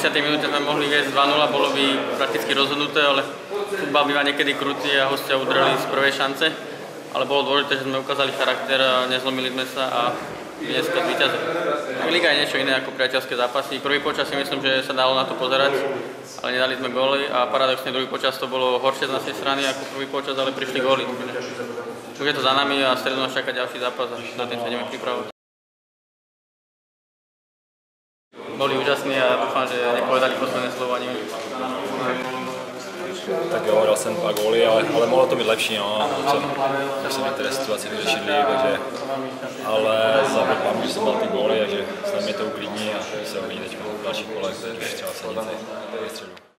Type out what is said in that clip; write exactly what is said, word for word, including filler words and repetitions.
desiatej minúte sme mohli viesť dva nula, bolo by prakticky rozhodnuté, ale futbal býva niekedy krutý a hostia udreli z prvej šance. Ale bolo dôležité, že sme ukázali charakter a nezlomili sme sa a dneska zvíťazili. Liga je niečo iné ako priateľské zápasy. Prvý počas si myslím, že sa dalo na to pozerať, ale nedali sme góly a paradoxne druhý počas to bolo horšie z našej strany ako prvý počas, ale prišli góly. Už je to za nami a stredu nás čaká ďalší zápas a na tým sa ideme pripravovať. Boli úžasní a dúfam, že nepovedali posledné slovo ani oni. Tak jo, dal jsem dva góly, ale, ale mohlo to být lepší, no, tak se některé situace vyřešily, takže, ale zároveň že jsem dal ty góly, takže snad mě to uklidní a se uvidí teď v dalších kolech, takže třeba se nic ve středu.